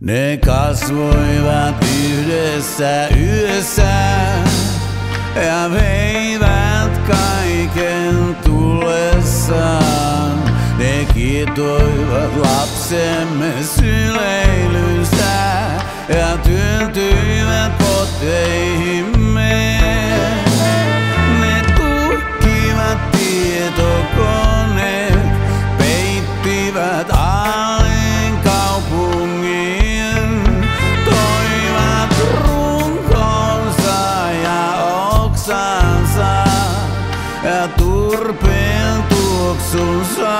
Ne kasvoivat yhdessä yössä ja veivät kaiken tullessaan. Ne kiitoivat lapsemme syleilystä ja työntyivät koteihimme. Ne tukkivat tietokoneet, peittivät aalen kaupungin, toivat runkonsa ja oksansa ja turpeen tuoksunsa.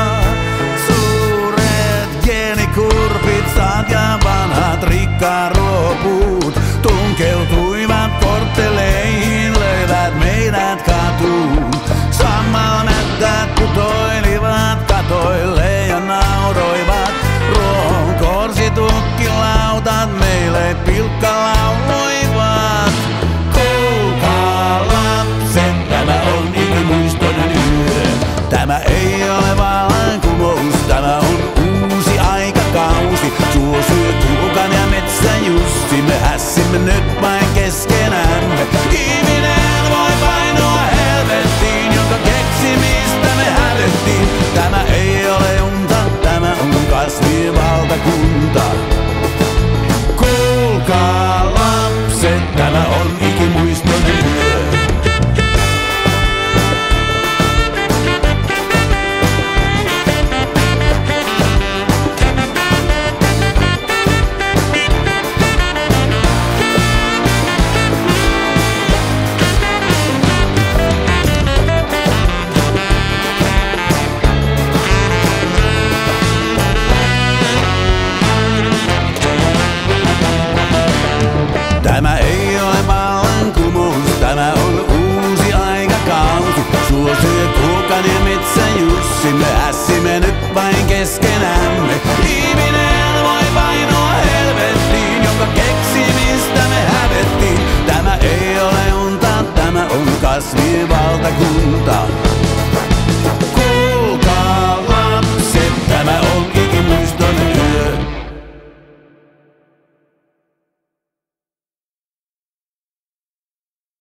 Suuret geenikurpitsat ja vanhat rikkaruopuut tunkeutuivat kortteleihin, löivät meidät katuun. Samalla mättät putoilivat katoille ja nauroivat. Ruohon korsitukkilautat meille pilkkalauloivat. Kuulkaa lapset, tämä on ikimuistoinen yö. Tämä ei ole vallankumous, tämä on uusi aikakausi. Suo syö kuukan ja metsäjussi, me hässimme nyt vain keskenämme. Ihminen voi painua helvettiin, jonka keksimistä me hävettiin. Tämä ei ole unta, tämä on kasvien valtakunta. Kuulkaa lapset, tämä on ikimuistoinen yö. Tämä ei ole vallankumous, tämä on uusi aikakausi. Suo syö kuukan ja metsäjussi, me hässimme nyt vain keskenämme. Ihminen voi painua helvettiin, jonka keksimistä me hävettiin. Tämä ei ole unta, tämä on kasvien valtakunta.